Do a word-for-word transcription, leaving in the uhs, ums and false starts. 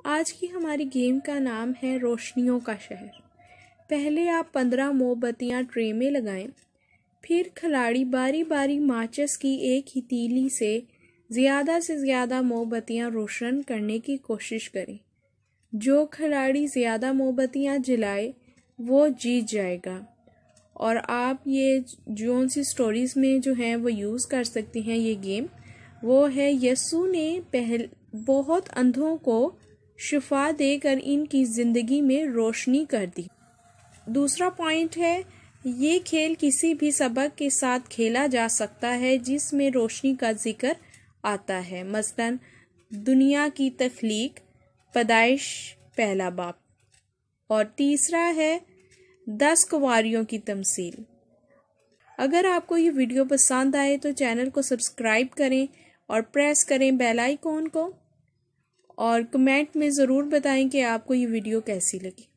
आज की हमारी गेम का नाम है रोशनियों का शहर। पहले आप पंद्रह मोमबत्तियां ट्रे में लगाएं। फिर खिलाड़ी बारी बारी माचिस की एक ही तीली से ज़्यादा से ज़्यादा मोमबत्तियां रोशन करने की कोशिश करें। जो खिलाड़ी ज़्यादा मोमबत्तियां जलाए वो जीत जाएगा। और आप ये जो सी स्टोरीज़ में जो हैं वो यूज़ कर सकते हैं। ये गेम वो है यीशु ने पहल बहुत अंधों को शिफा देकर इनकी ज़िंदगी में रोशनी कर दी। दूसरा पॉइंट है, ये खेल किसी भी सबक के साथ खेला जा सकता है जिसमें रोशनी का जिक्र आता है, मसलन दुनिया की तख्लीक, पैदाइश पहला बाप। और तीसरा है दस कुंवारियों की तमसील। अगर आपको ये वीडियो पसंद आए तो चैनल को सब्सक्राइब करें और प्रेस करें बेल आइकॉन को, और कमेंट में ज़रूर बताएं कि आपको ये वीडियो कैसी लगी।